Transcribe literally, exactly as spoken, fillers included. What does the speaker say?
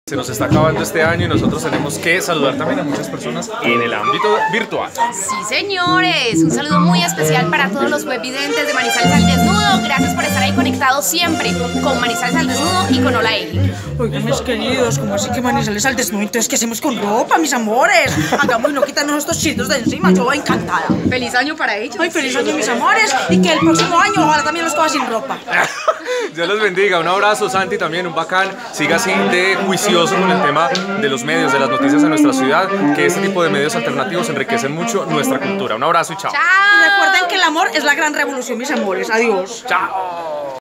Se nos está acabando este año y nosotros tenemos que saludar también a muchas personas en el ámbito virtual. Sí, señores, un saludo muy especial para todos los webvidentes de Manizales al Desnudo. Gracias por estar ahí conectados siempre con Manizales al Desnudo y con Hola Eje. Oigan, mis queridos, ¿cómo así que Manizales al Desnudo? Entonces, ¿qué hacemos con ropa, mis amores? Hagamos y no quitarnos estos chitos de encima, yo voy encantada. Feliz año para ellos. Ay, feliz año, mis amores, y que el próximo año ojalá también los coja sin ropa. Dios los bendiga, un abrazo, Santi, también un bacán. Siga así de juicioso con el tema de los medios, de las noticias en nuestra ciudad, que este tipo de medios alternativos enriquecen mucho nuestra cultura. Un abrazo y chao. Chao. Y recuerden que el amor es la gran revolución, mis amores. Adiós. Chao.